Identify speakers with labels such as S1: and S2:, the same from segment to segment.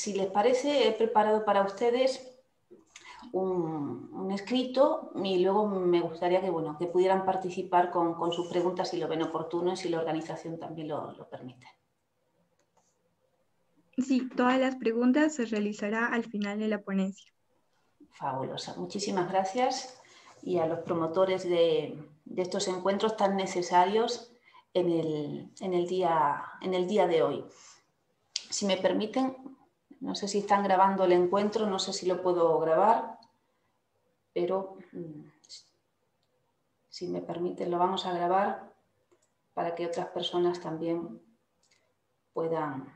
S1: si les parece, he preparado para ustedes un escrito y luego me gustaría que, bueno, que pudieran participar con sus preguntas si lo ven oportuno y si la organización también lo permite.
S2: Sí, todas las preguntas se realizará al final de la ponencia.
S1: Fabulosa. Muchísimas gracias y a los promotores de estos encuentros tan necesarios en el día de hoy. Si me permiten, no sé si están grabando el encuentro, no sé si lo puedo grabar, pero si me permiten lo vamos a grabar para que otras personas también puedan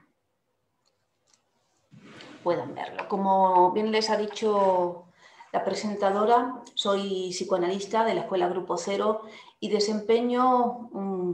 S1: verlo. Como bien les ha dicho la presentadora, soy psicoanalista de la Escuela Grupo Cero y desempeño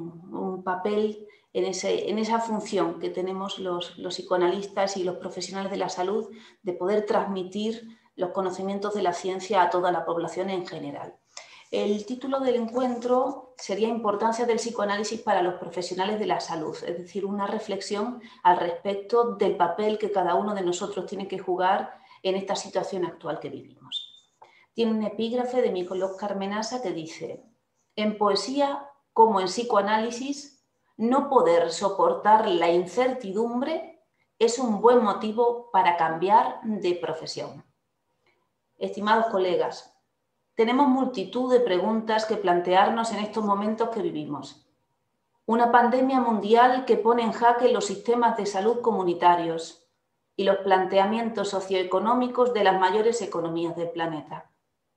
S1: un papel en esa función que tenemos los psicoanalistas y los profesionales de la salud de poder transmitir los conocimientos de la ciencia a toda la población en general. El título del encuentro sería Importancia del psicoanálisis para los profesionales de la salud, es decir, una reflexión al respecto del papel que cada uno de nosotros tiene que jugar en esta situación actual que vivimos. Tiene un epígrafe de Nicolás Carmenasa que dice: en poesía como en psicoanálisis, no poder soportar la incertidumbre es un buen motivo para cambiar de profesión. Estimados colegas, tenemos multitud de preguntas que plantearnos en estos momentos que vivimos. Una pandemia mundial que pone en jaque los sistemas de salud comunitarios y los planteamientos socioeconómicos de las mayores economías del planeta.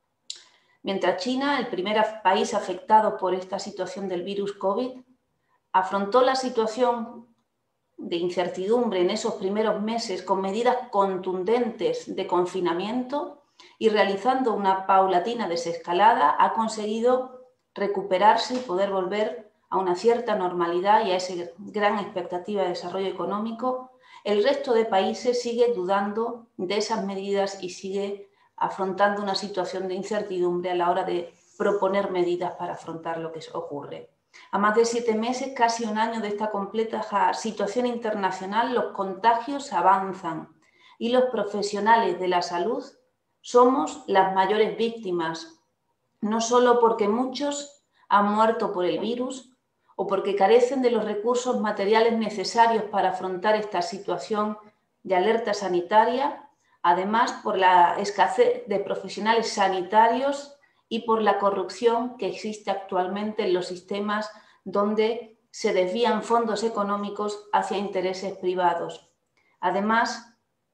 S1: Mientras China, el primer país afectado por esta situación del virus COVID, afrontó la situación de incertidumbre en esos primeros meses con medidas contundentes de confinamiento, y realizando una paulatina desescalada, ha conseguido recuperarse y poder volver a una cierta normalidad y a esa gran expectativa de desarrollo económico. El resto de países sigue dudando de esas medidas y sigue afrontando una situación de incertidumbre a la hora de proponer medidas para afrontar lo que ocurre. A más de 7 meses, casi un año de esta compleja situación internacional, los contagios avanzan y los profesionales de la salud somos las mayores víctimas, no solo porque muchos han muerto por el virus o porque carecen de los recursos materiales necesarios para afrontar esta situación de alerta sanitaria, además por la escasez de profesionales sanitarios y por la corrupción que existe actualmente en los sistemas donde se desvían fondos económicos hacia intereses privados. Además,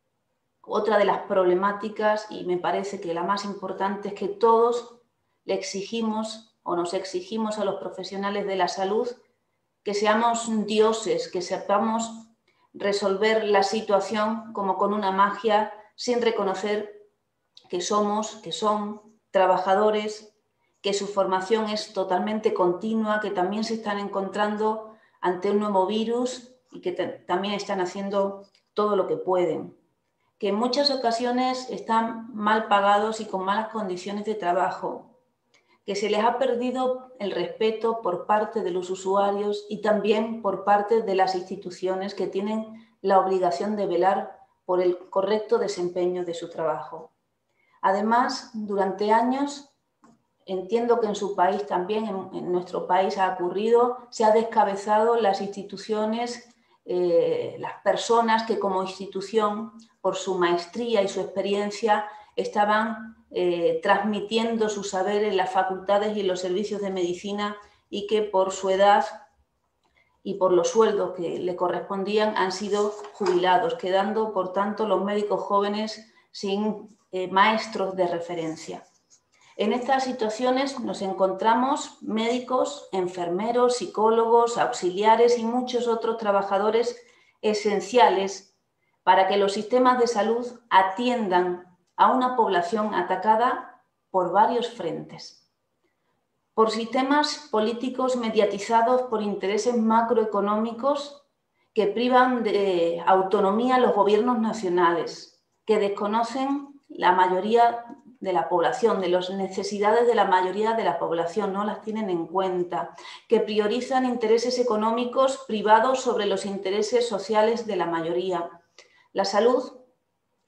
S1: otra de las problemáticas, y me parece que la más importante, es que todos le exigimos o nos exigimos a los profesionales de la salud que seamos dioses, que sepamos resolver la situación como con una magia, sin reconocer que son trabajadores, que su formación es totalmente continua, que también se están encontrando ante un nuevo virus y que también están haciendo todo lo que pueden, que en muchas ocasiones están mal pagados y con malas condiciones de trabajo, que se les ha perdido el respeto por parte de los usuarios y también por parte de las instituciones que tienen la obligación de velar por el correcto desempeño de su trabajo. Además, durante años, entiendo que en su país también, en nuestro país ha ocurrido, se ha descabezado las instituciones, las personas que como institución, por su maestría y su experiencia, estaban transmitiendo su saber en las facultades y en los servicios de medicina, y que por su edad y por los sueldos que le correspondían han sido jubilados, quedando por tanto los médicos jóvenes sin maestros de referencia. En estas situaciones nos encontramos médicos, enfermeros, psicólogos, auxiliares y muchos otros trabajadores esenciales para que los sistemas de salud atiendan a una población atacada por varios frentes. Por sistemas políticos mediatizados por intereses macroeconómicos que privan de autonomía a los gobiernos nacionales, que desconocen la mayoría de la población, de las necesidades de la mayoría de la población, no las tienen en cuenta, que priorizan intereses económicos privados sobre los intereses sociales de la mayoría. La salud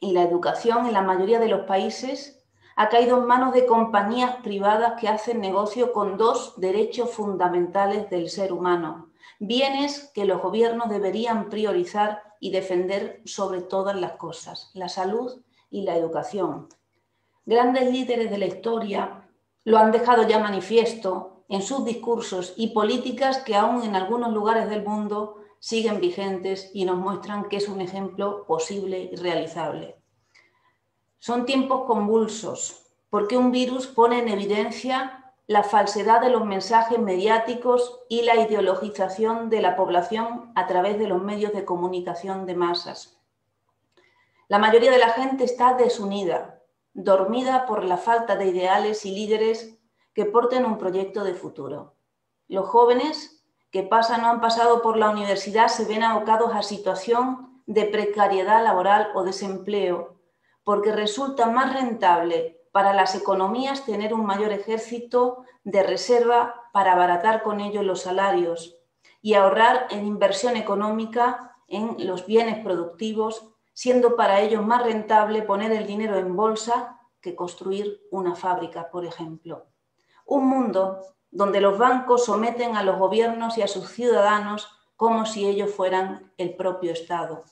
S1: y la educación en la mayoría de los países ha caído en manos de compañías privadas que hacen negocio con dos derechos fundamentales del ser humano, bienes que los gobiernos deberían priorizar y defender sobre todas las cosas, la salud y la educación. Grandes líderes de la historia lo han dejado ya manifiesto en sus discursos y políticas que aún en algunos lugares del mundo siguen vigentes y nos muestran que es un ejemplo posible y realizable. Son tiempos convulsos porque un virus pone en evidencia la falsedad de los mensajes mediáticos y la ideologización de la población a través de los medios de comunicación de masas. La mayoría de la gente está desunida, dormida por la falta de ideales y líderes que porten un proyecto de futuro. Los jóvenes que pasan o han pasado por la universidad se ven abocados a situación de precariedad laboral o desempleo, porque resulta más rentable para las economías tener un mayor ejército de reserva para abaratar con ello los salarios y ahorrar en inversión económica en los bienes productivos, siendo para ellos más rentable poner el dinero en bolsa que construir una fábrica, por ejemplo. Un mundo donde los bancos someten a los gobiernos y a sus ciudadanos como si ellos fueran el propio Estado.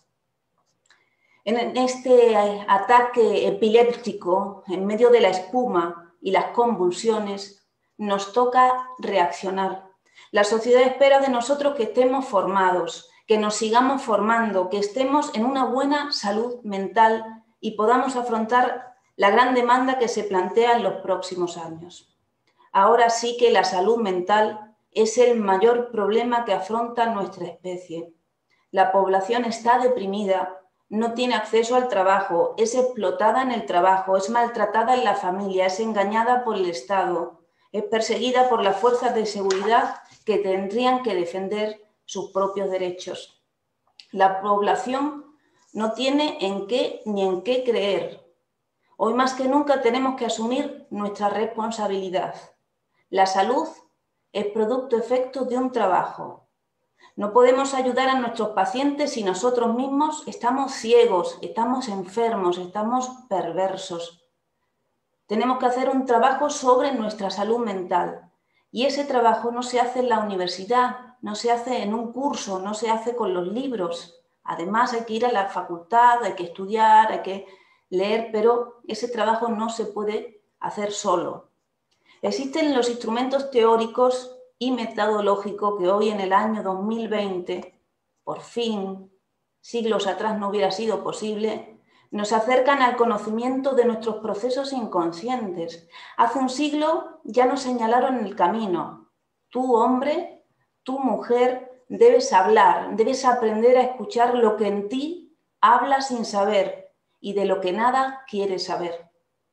S1: En este ataque epiléptico, en medio de la espuma y las convulsiones, nos toca reaccionar. La sociedad espera de nosotros que estemos formados, que nos sigamos formando, que estemos en una buena salud mental y podamos afrontar la gran demanda que se plantea en los próximos años. Ahora sí que la salud mental es el mayor problema que afronta nuestra especie. La población está deprimida, no tiene acceso al trabajo, es explotada en el trabajo, es maltratada en la familia, es engañada por el Estado, es perseguida por las fuerzas de seguridad que tendrían que defender sus propios derechos. La población no tiene en qué ni en qué creer. Hoy más que nunca tenemos que asumir nuestra responsabilidad. La salud es producto efecto de un trabajo. No podemos ayudar a nuestros pacientes si nosotros mismos estamos ciegos, estamos enfermos, estamos perversos. Tenemos que hacer un trabajo sobre nuestra salud mental y ese trabajo no se hace en la universidad, no se hace en un curso, no se hace con los libros. Además hay que ir a la facultad, hay que estudiar, hay que leer, pero ese trabajo no se puede hacer solo. Existen los instrumentos teóricos y metodológico que hoy en el año 2020, por fin, siglos atrás no hubiera sido posible, nos acercan al conocimiento de nuestros procesos inconscientes. Hace un siglo ya nos señalaron el camino. Tú, hombre, tú, mujer, debes hablar, debes aprender a escuchar lo que en ti habla sin saber y de lo que nada quieres saber.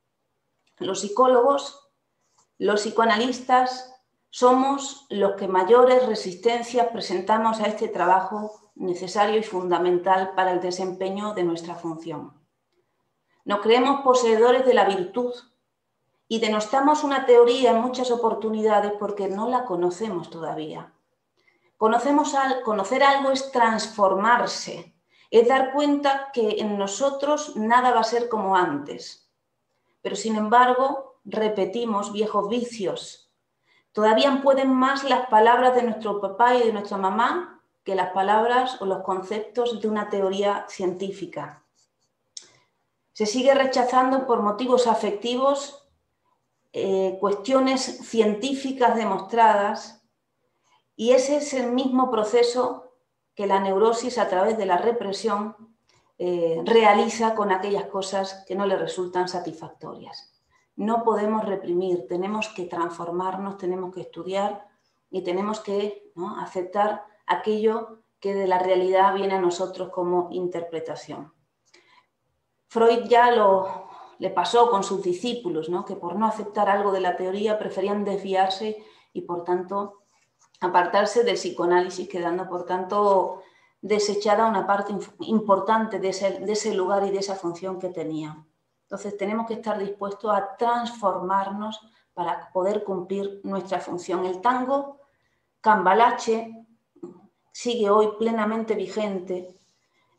S1: Los psicólogos, los psicoanalistas, somos los que mayores resistencias presentamos a este trabajo necesario y fundamental para el desempeño de nuestra función. Nos creemos poseedores de la virtud y denostamos una teoría en muchas oportunidades porque no la conocemos todavía. Conocer algo es transformarse, es dar cuenta que en nosotros nada va a ser como antes. Pero sin embargo, repetimos viejos vicios. Todavía pueden más las palabras de nuestro papá y de nuestra mamá que las palabras o los conceptos de una teoría científica. Se sigue rechazando por motivos afectivos cuestiones científicas demostradas y ese es el mismo proceso que la neurosis a través de la represión realiza con aquellas cosas que no le resultan satisfactorias. No podemos reprimir, tenemos que transformarnos, tenemos que estudiar y tenemos que aceptar aquello que de la realidad viene a nosotros como interpretación. Freud ya le pasó con sus discípulos, que por no aceptar algo de la teoría preferían desviarse y por tanto apartarse del psicoanálisis, quedando por tanto desechada una parte importante de ese lugar y de esa función que tenía. Entonces tenemos que estar dispuestos a transformarnos para poder cumplir nuestra función. El tango cambalache sigue hoy plenamente vigente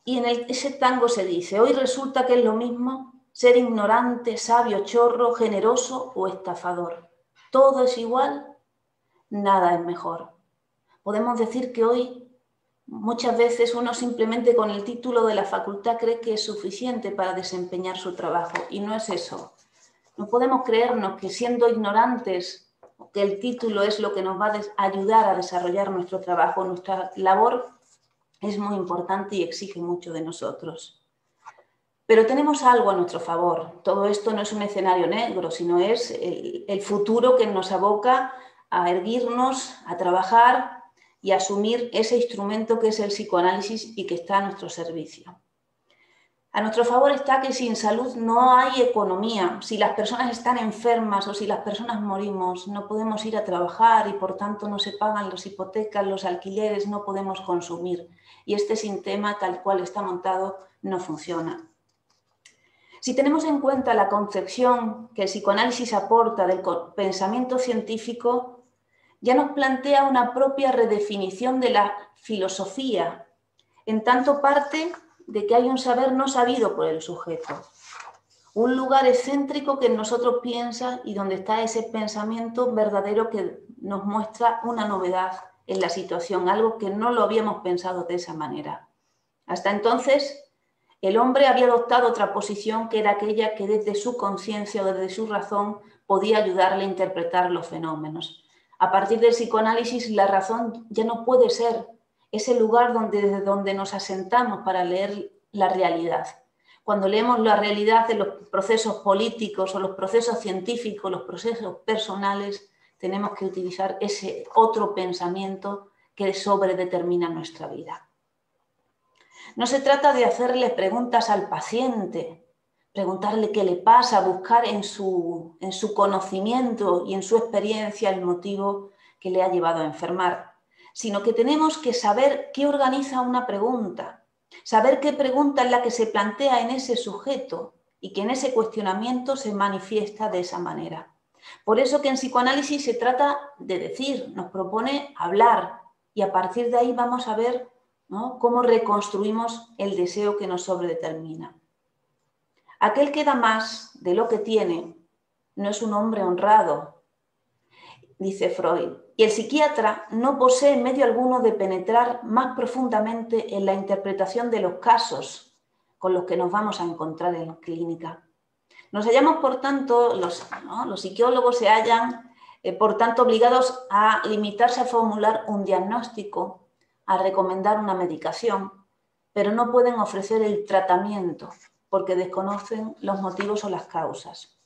S1: Y en ese tango se dice, hoy resulta que es lo mismo ser ignorante, sabio, chorro, generoso o estafador. Todo es igual, nada es mejor. Podemos decir que hoy muchas veces uno simplemente con el título de la facultad cree que es suficiente para desempeñar su trabajo y no es eso. No podemos creernos que siendo ignorantes, que el título es lo que nos va a ayudar a desarrollar nuestro trabajo, nuestra labor es muy importante y exige mucho de nosotros. Pero tenemos algo a nuestro favor. Todo esto no es un escenario negro, sino es el futuro que nos aboca a erguirnos, a trabajar y a asumir ese instrumento que es el psicoanálisis y que está a nuestro servicio. A nuestro favor está que sin salud no hay economía. Si las personas están enfermas o si las personas morimos, no podemos ir a trabajar y por tanto no se pagan las hipotecas, los alquileres, no podemos consumir. Y este sistema tal cual está montado no funciona. Si tenemos en cuenta la concepción que el psicoanálisis aporta del pensamiento científico, ya nos plantea una propia redefinición de la filosofía, en tanto parte de que hay un saber no sabido por el sujeto, un lugar excéntrico que en nosotros piensa y donde está ese pensamiento verdadero que nos muestra una novedad en la situación, algo que no lo habíamos pensado de esa manera. Hasta entonces, el hombre había adoptado otra posición que era aquella que desde su conciencia o desde su razón podía ayudarle a interpretar los fenómenos. A partir del psicoanálisis, la razón ya no puede ser ese lugar desde donde nos asentamos para leer la realidad. Cuando leemos la realidad de los procesos políticos o los procesos científicos, los procesos personales, tenemos que utilizar ese otro pensamiento que sobredetermina nuestra vida. No se trata de hacerle preguntas al paciente, preguntarle qué le pasa, buscar en su conocimiento y en su experiencia el motivo que le ha llevado a enfermar, sino que tenemos que saber qué organiza una pregunta, saber qué pregunta es la que se plantea en ese sujeto y que en ese cuestionamiento se manifiesta de esa manera. Por eso que en psicoanálisis se trata de decir, nos propone hablar y a partir de ahí vamos a ver, ¿no?, cómo reconstruimos el deseo que nos sobredetermina. Aquel que da más de lo que tiene no es un hombre honrado, dice Freud, y el psiquiatra no posee medio alguno de penetrar más profundamente en la interpretación de los casos con los que nos vamos a encontrar en la clínica. Nos hallamos, por tanto, los psicólogos se hallan, por tanto, obligados a limitarse a formular un diagnóstico, a recomendar una medicación, pero no pueden ofrecer el tratamiento porque desconocen los motivos o las causas.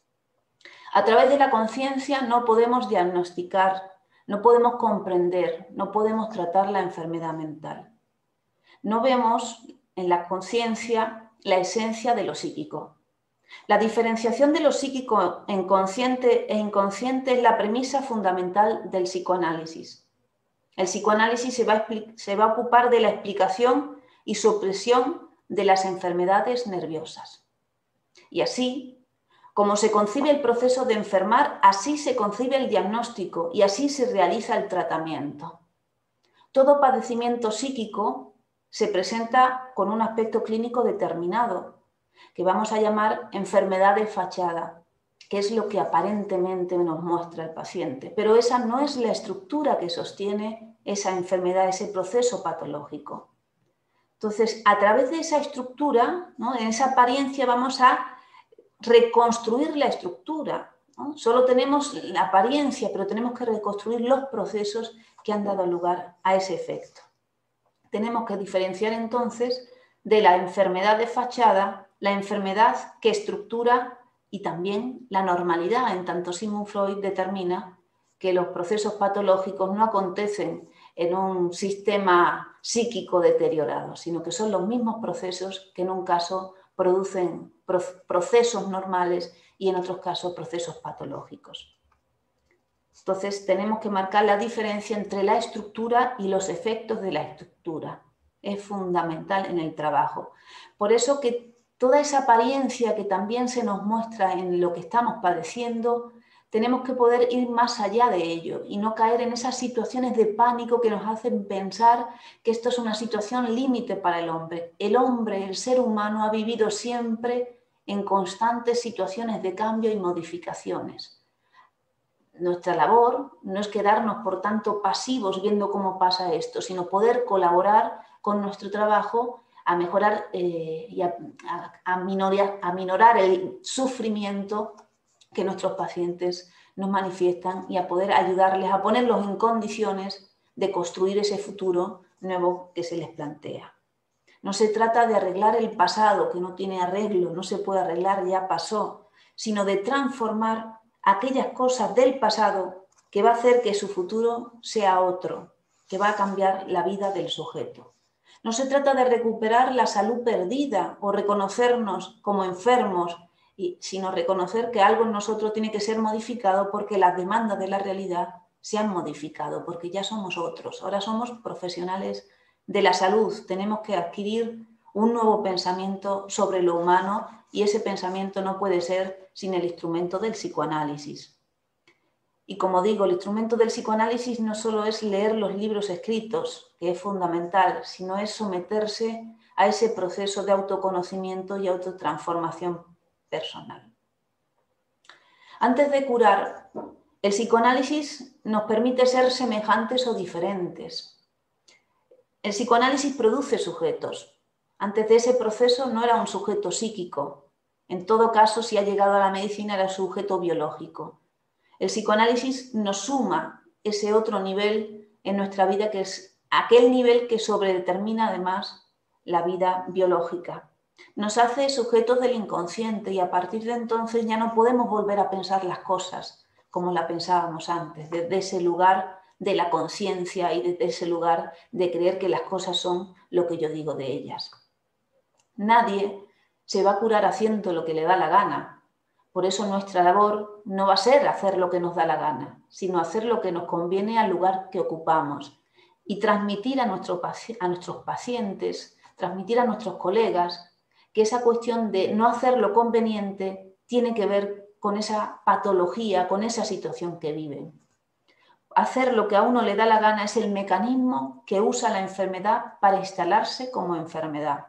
S1: A través de la conciencia no podemos diagnosticar, no podemos comprender, no podemos tratar la enfermedad mental. No vemos en la conciencia la esencia de lo psíquico. La diferenciación de lo psíquico en consciente e inconsciente es la premisa fundamental del psicoanálisis. El psicoanálisis se va a ocupar de la explicación y supresión de las enfermedades nerviosas. Y así, como se concibe el proceso de enfermar, así se concibe el diagnóstico y así se realiza el tratamiento. Todo padecimiento psíquico se presenta con un aspecto clínico determinado, que vamos a llamar enfermedad de fachada, que es lo que aparentemente nos muestra el paciente. Pero esa no es la estructura que sostiene esa enfermedad, ese proceso patológico. Entonces, a través de esa estructura, ¿no?, en esa apariencia vamos a reconstruir la estructura, ¿no? Solo tenemos la apariencia, pero tenemos que reconstruir los procesos que han dado lugar a ese efecto. Tenemos que diferenciar entonces de la enfermedad de fachada, la enfermedad que estructura y también la normalidad, en tanto Sigmund Freud determina que los procesos patológicos no acontecen en un sistema psíquico deteriorado, sino que son los mismos procesos que en un caso producen procesos normales y en otros casos procesos patológicos. Entonces tenemos que marcar la diferencia entre la estructura y los efectos de la estructura. Es fundamental en el trabajo. Por eso que toda esa apariencia que también se nos muestra en lo que estamos padeciendo tenemos que poder ir más allá de ello y no caer en esas situaciones de pánico que nos hacen pensar que esto es una situación límite para el hombre. El hombre, el ser humano, ha vivido siempre en constantes situaciones de cambio y modificaciones. Nuestra labor no es quedarnos, por tanto, pasivos viendo cómo pasa esto, sino poder colaborar con nuestro trabajo a mejorar y a minorar el sufrimiento que nuestros pacientes nos manifiestan y a poder ayudarles a ponerlos en condiciones de construir ese futuro nuevo que se les plantea. No se trata de arreglar el pasado, que no tiene arreglo, no se puede arreglar, ya pasó, sino de transformar aquellas cosas del pasado que va a hacer que su futuro sea otro, que va a cambiar la vida del sujeto. No se trata de recuperar la salud perdida o reconocernos como enfermos, sino reconocer que algo en nosotros tiene que ser modificado porque las demandas de la realidad se han modificado, porque ya somos otros. Ahora somos profesionales de la salud. Tenemos que adquirir un nuevo pensamiento sobre lo humano y ese pensamiento no puede ser sin el instrumento del psicoanálisis. Y como digo, el instrumento del psicoanálisis no solo es leer los libros escritos, que es fundamental, sino es someterse a ese proceso de autoconocimiento y autotransformación personal. Antes de curar, el psicoanálisis nos permite ser semejantes o diferentes. El psicoanálisis produce sujetos. Antes de ese proceso no era un sujeto psíquico. En todo caso, si ha llegado a la medicina, era un sujeto biológico. El psicoanálisis nos suma ese otro nivel en nuestra vida, que es aquel nivel que sobredetermina además la vida biológica. Nos hace sujetos del inconsciente y a partir de entonces ya no podemos volver a pensar las cosas como la pensábamos antes, desde ese lugar de la conciencia y desde ese lugar de creer que las cosas son lo que yo digo de ellas. Nadie se va a curar haciendo lo que le da la gana. Por eso nuestra labor no va a ser hacer lo que nos da la gana, sino hacer lo que nos conviene al lugar que ocupamos y transmitir a nuestros pacientes, transmitir a nuestros colegas que esa cuestión de no hacer lo conveniente tiene que ver con esa patología, con esa situación que viven. Hacer lo que a uno le da la gana es el mecanismo que usa la enfermedad para instalarse como enfermedad.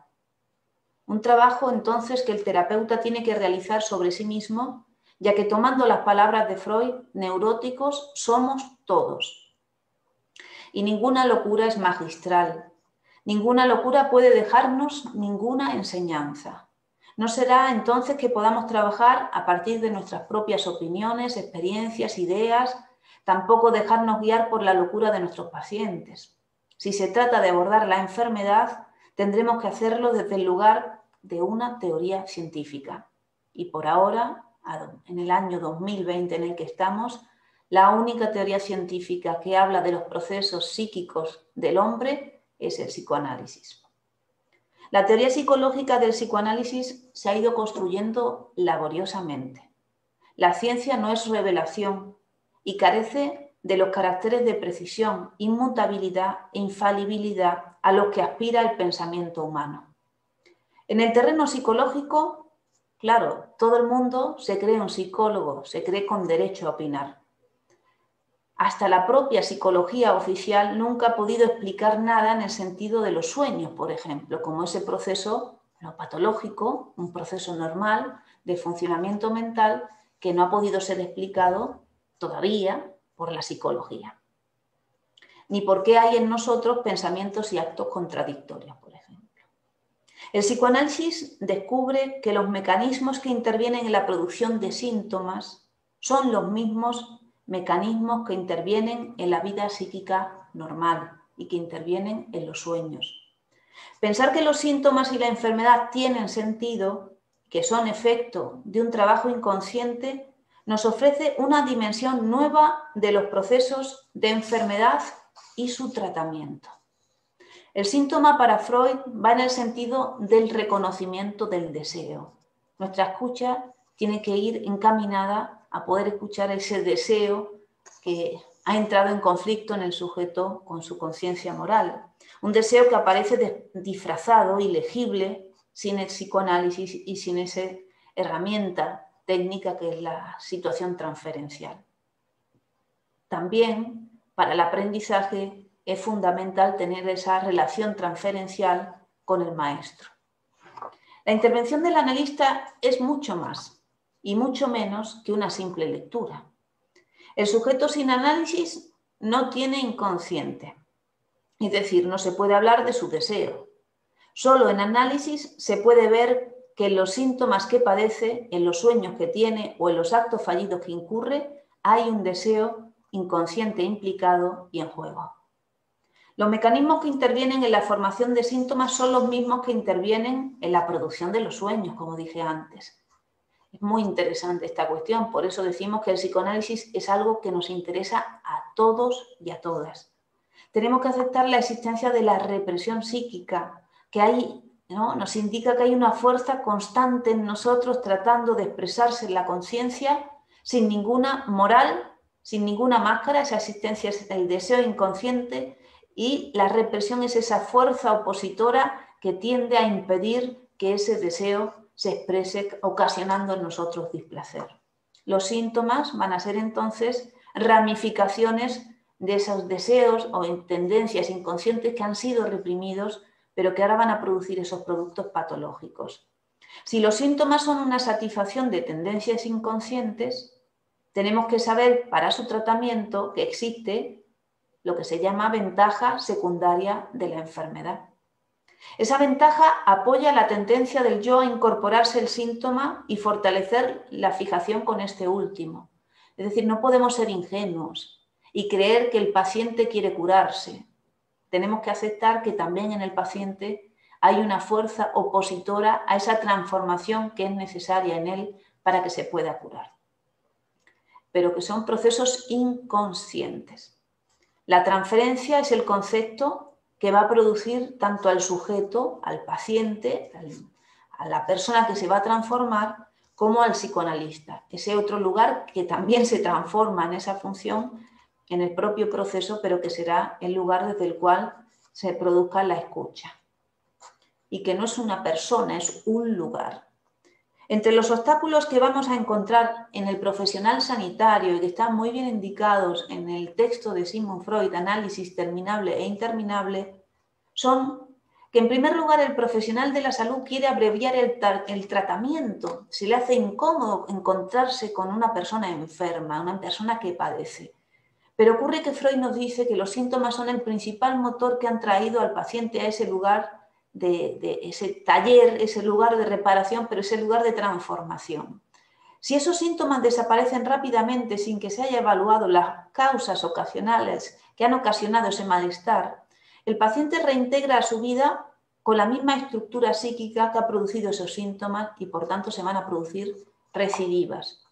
S1: Un trabajo entonces que el terapeuta tiene que realizar sobre sí mismo, ya que tomando las palabras de Freud, neuróticos somos todos. Y ninguna locura es magistral. Ninguna locura puede dejarnos ninguna enseñanza. No será entonces que podamos trabajar a partir de nuestras propias opiniones, experiencias, ideas, tampoco dejarnos guiar por la locura de nuestros pacientes. Si se trata de abordar la enfermedad, tendremos que hacerlo desde el lugar de una teoría científica. Y por ahora, en el año 2020 en el que estamos, la única teoría científica que habla de los procesos psíquicos del hombre es el psicoanálisis. La teoría psicológica del psicoanálisis se ha ido construyendo laboriosamente. La ciencia no es revelación y carece de los caracteres de precisión, inmutabilidad e infalibilidad a los que aspira el pensamiento humano. En el terreno psicológico, claro, todo el mundo se cree un psicólogo, se cree con derecho a opinar. Hasta la propia psicología oficial nunca ha podido explicar nada en el sentido de los sueños, por ejemplo, como ese proceso no patológico, un proceso normal de funcionamiento mental que no ha podido ser explicado todavía por la psicología. Ni por qué hay en nosotros pensamientos y actos contradictorios, por ejemplo. El psicoanálisis descubre que los mecanismos que intervienen en la producción de síntomas son los mismos mecanismos que intervienen en la vida psíquica normal y que intervienen en los sueños. Pensar que los síntomas y la enfermedad tienen sentido, que son efecto de un trabajo inconsciente, nos ofrece una dimensión nueva de los procesos de enfermedad y su tratamiento. El síntoma para Freud va en el sentido del reconocimiento del deseo. Nuestra escucha tiene que ir encaminada a poder escuchar ese deseo que ha entrado en conflicto en el sujeto con su conciencia moral. Un deseo que aparece disfrazado, ilegible, sin el psicoanálisis y sin esa herramienta técnica que es la situación transferencial. También para el aprendizaje es fundamental tener esa relación transferencial con el maestro. La intervención del analista es mucho más y mucho menos que una simple lectura. El sujeto sin análisis no tiene inconsciente, es decir, no se puede hablar de su deseo. Solo en análisis se puede ver que en los síntomas que padece, en los sueños que tiene o en los actos fallidos que incurre, hay un deseo inconsciente implicado y en juego. Los mecanismos que intervienen en la formación de síntomas son los mismos que intervienen en la producción de los sueños, como dije antes. Es muy interesante esta cuestión, por eso decimos que el psicoanálisis es algo que nos interesa a todos y a todas. Tenemos que aceptar la existencia de la represión psíquica, que hay, ¿no? Nos indica que hay una fuerza constante en nosotros tratando de expresarse en la conciencia sin ninguna moral, sin ninguna máscara. Esa existencia es el deseo inconsciente y la represión es esa fuerza opositora que tiende a impedir que ese deseo se exprese, ocasionando en nosotros displacer. Los síntomas van a ser entonces ramificaciones de esos deseos o tendencias inconscientes que han sido reprimidos, pero que ahora van a producir esos productos patológicos. Si los síntomas son una satisfacción de tendencias inconscientes, tenemos que saber para su tratamiento que existe lo que se llama ventaja secundaria de la enfermedad. Esa ventaja apoya la tendencia del yo a incorporarse el síntoma y fortalecer la fijación con este último. Es decir, no podemos ser ingenuos y creer que el paciente quiere curarse. Tenemos que aceptar que también en el paciente hay una fuerza opositora a esa transformación que es necesaria en él para que se pueda curar. Pero que son procesos inconscientes. La transferencia es el concepto que va a producir tanto al sujeto, al paciente, a la persona que se va a transformar, como al psicoanalista. Ese otro lugar que también se transforma en esa función, en el propio proceso, pero que será el lugar desde el cual se produzca la escucha. Y que no es una persona, es un lugar. Entre los obstáculos que vamos a encontrar en el profesional sanitario y que están muy bien indicados en el texto de Sigmund Freud, Análisis terminable e interminable, son que en primer lugar el profesional de la salud quiere abreviar el tratamiento. Se le hace incómodo encontrarse con una persona enferma, una persona que padece. Pero ocurre que Freud nos dice que los síntomas son el principal motor que han traído al paciente a ese lugar de ese taller, ese lugar de reparación, pero ese lugar de transformación. Si esos síntomas desaparecen rápidamente sin que se haya evaluado las causas ocasionales que han ocasionado ese malestar, el paciente reintegra a su vida con la misma estructura psíquica que ha producido esos síntomas y por tanto se van a producir recidivas.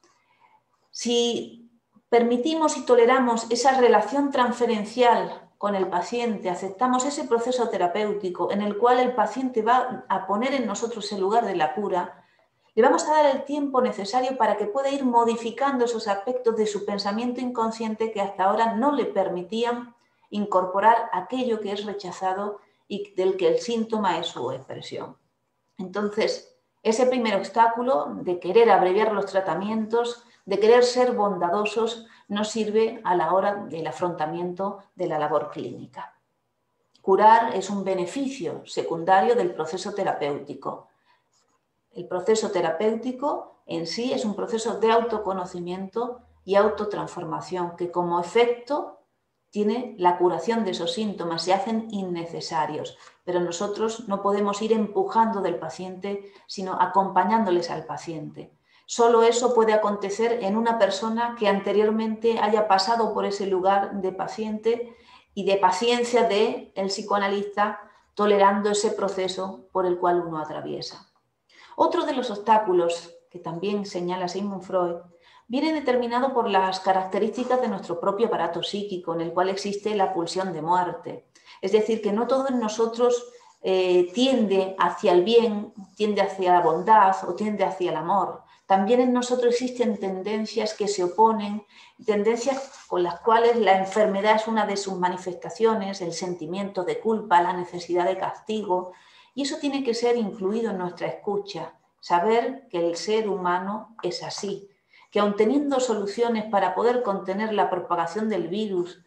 S1: Si permitimos y toleramos esa relación transferencial con el paciente, aceptamos ese proceso terapéutico en el cual el paciente va a poner en nosotros el lugar de la cura, le vamos a dar el tiempo necesario para que pueda ir modificando esos aspectos de su pensamiento inconsciente que hasta ahora no le permitían incorporar aquello que es rechazado y del que el síntoma es su expresión. Entonces, ese primer obstáculo de querer abreviar los tratamientos, de querer ser bondadosos, no sirve a la hora del afrontamiento de la labor clínica. Curar es un beneficio secundario del proceso terapéutico. El proceso terapéutico en sí es un proceso de autoconocimiento y autotransformación que como efecto tiene la curación de esos síntomas, se hacen innecesarios, pero nosotros no podemos ir empujando del paciente, sino acompañándoles al paciente. Solo eso puede acontecer en una persona que anteriormente haya pasado por ese lugar de paciente y de paciencia del psicoanalista, tolerando ese proceso por el cual uno atraviesa. Otro de los obstáculos que también señala Sigmund Freud viene determinado por las características de nuestro propio aparato psíquico, en el cual existe la pulsión de muerte. Es decir, que no todo en nosotros tiende hacia el bien, tiende hacia la bondad o tiende hacia el amor. También en nosotros existen tendencias que se oponen, tendencias con las cuales la enfermedad es una de sus manifestaciones, el sentimiento de culpa, la necesidad de castigo, y eso tiene que ser incluido en nuestra escucha. saber que el ser humano es así, que aun teniendo soluciones para poder contener la propagación del virus,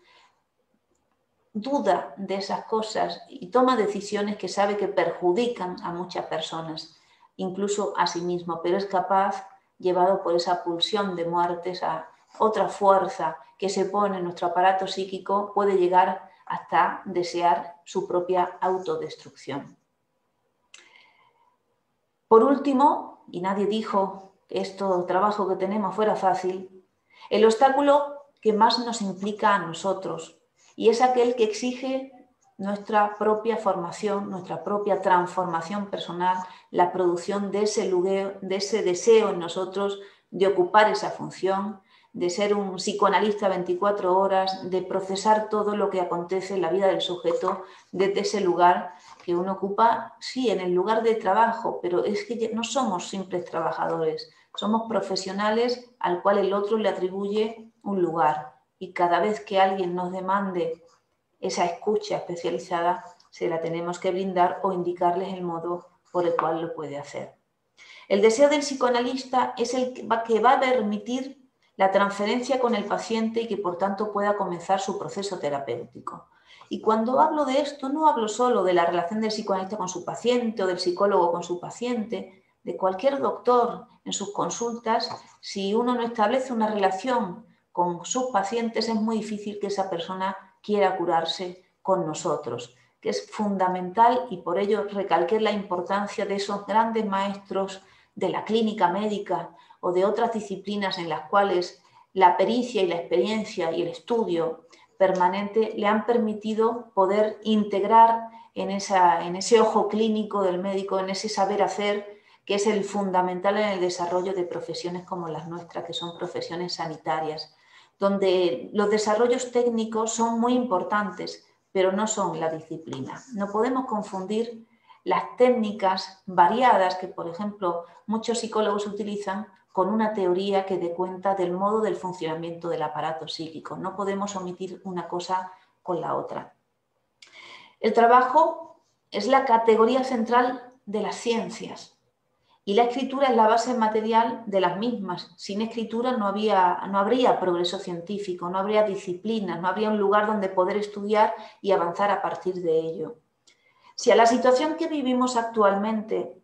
S1: duda de esas cosas y toma decisiones que sabe que perjudican a muchas personas, incluso a sí mismo, pero es capaz, llevado por esa pulsión de muerte, esa otra fuerza que se pone en nuestro aparato psíquico, puede llegar hasta desear su propia autodestrucción. Por último, y nadie dijo que este trabajo que tenemos fuera fácil, el obstáculo que más nos implica a nosotros y es aquel que exige nuestra propia formación, nuestra propia transformación personal, la producción de ese deseo en nosotros de ocupar esa función, de ser un psicoanalista 24 horas, de procesar todo lo que acontece en la vida del sujeto desde ese lugar que uno ocupa, sí, en el lugar de trabajo, pero es que no somos simples trabajadores, somos profesionales al cual el otro le atribuye un lugar. Y cada vez que alguien nos demande esa escucha especializada, se la tenemos que brindar o indicarles el modo por el cual lo puede hacer. El deseo del psicoanalista es el que va a permitir la transferencia con el paciente y que por tanto pueda comenzar su proceso terapéutico. Y cuando hablo de esto, no hablo solo de la relación del psicoanalista con su paciente o del psicólogo con su paciente, de cualquier doctor en sus consultas. Si uno no establece una relación con sus pacientes, es muy difícil que esa persona quiera curarse con nosotros, que es fundamental, y por ello recalqué la importancia de esos grandes maestros de la clínica médica o de otras disciplinas en las cuales la pericia y la experiencia y el estudio permanente le han permitido poder integrar en ese ojo clínico del médico, en ese saber hacer, que es el fundamental en el desarrollo de profesiones como las nuestras, que son profesiones sanitarias, donde los desarrollos técnicos son muy importantes, pero no son la disciplina. No podemos confundir las técnicas variadas que, por ejemplo, muchos psicólogos utilizan con una teoría que dé cuenta del modo del funcionamiento del aparato psíquico. No podemos omitir una cosa con la otra. El trabajo es la categoría central de las ciencias y la escritura es la base material de las mismas. Sin escritura no habría progreso científico, no habría disciplina, no habría un lugar donde poder estudiar y avanzar a partir de ello. Si a la situación que vivimos actualmente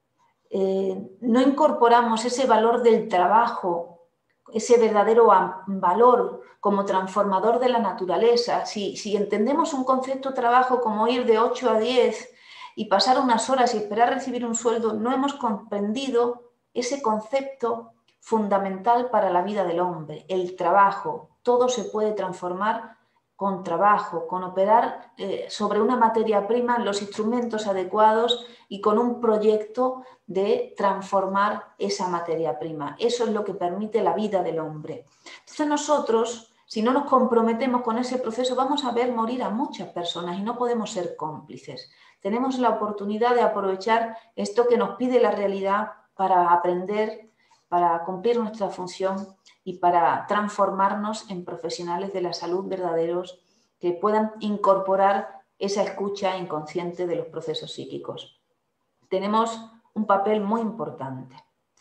S1: no incorporamos ese valor del trabajo, ese verdadero valor como transformador de la naturaleza, si entendemos un concepto trabajo como ir de 8 a 10 y pasar unas horas y esperar recibir un sueldo, no hemos comprendido ese concepto fundamental para la vida del hombre, el trabajo. Todo se puede transformar con trabajo, con operar sobre una materia prima, los instrumentos adecuados y con un proyecto de transformar esa materia prima. Eso es lo que permite la vida del hombre. Entonces nosotros, si no nos comprometemos con ese proceso, vamos a ver morir a muchas personas y no podemos ser cómplices. Tenemos la oportunidad de aprovechar esto que nos pide la realidad para aprender, para cumplir nuestra función y para transformarnos en profesionales de la salud verdaderos que puedan incorporar esa escucha inconsciente de los procesos psíquicos. Tenemos un papel muy importante.